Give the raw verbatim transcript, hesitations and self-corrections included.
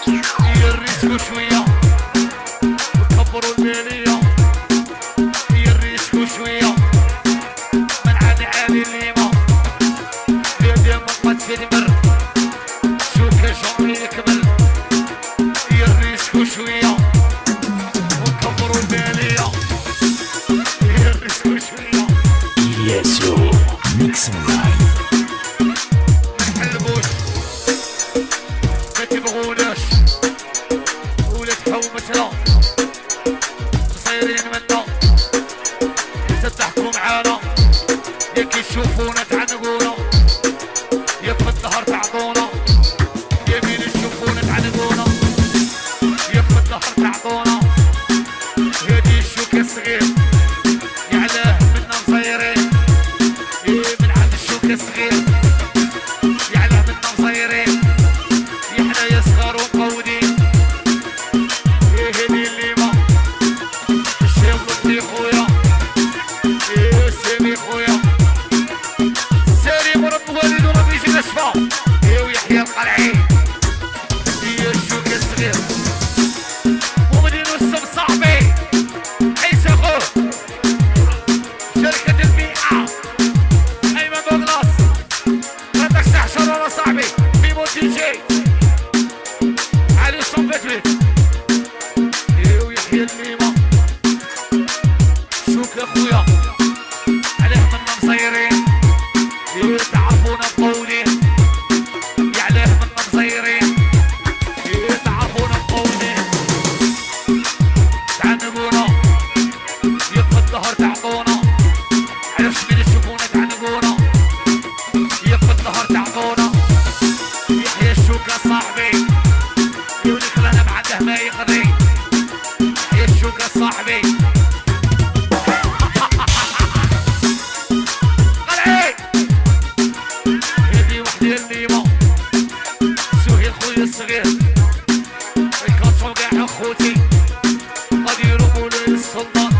يريسكو شوية وكبروا المالية، يريسكو شوية من عالي عالي الليمة، يدي مقمت في المر شوكة جامي يكمل، يريسكو شوية وكبروا المالية، يريسكو شوية. إلياسو ميكس لايف. منحلبوش ما تبغوناش ولا تحومتنا صايرين منا تضحكوا معانا، يا كي تشوفونا تعانقونا، يا في الظهر تعطونا، يا مين تشوفونا تعانقونا، يا في الظهر تعطونا. هادي الشوكة الصغير يعلاه منا مصيرين، من عند الشوكة الصغير يعلاه منا مصيرين، يحنا يا صغار ومقودين. ايه هادي الليمة الشيخ لطفي خويا، ايه سامي خويا، سالم ورب والد ورب يجي نشفى، ايه ويحيى القلعي، ايه الشوكة الصغير مؤمنين والسم صاحبي عيسى خوه، شركة البيئة أيمن دوغلاس، ما عندكش تحشر ولا صاحبي ميمو دي جي علي صنبتلي، ايه ويحيى الليمة شوك يا خويا عليه منا مصيرين، ايه تعرفونا مقولين، يعلاه منا مصيرين، ايه تعرفونا مقولين، تعانقونا يا في الظهر تعطونا، علاش مين تشوفونا تعانقونا، يا في الظهر تعطونا. يحيى الشوكة صاحبي يولي خلانا معده ما يقضي، يحيى الشوكة صاحبي قلعي، هذي وحدي الليمة سهيل خويا الصغير، يكاطفو كاع اخوتي غادي يروحو للسلطان،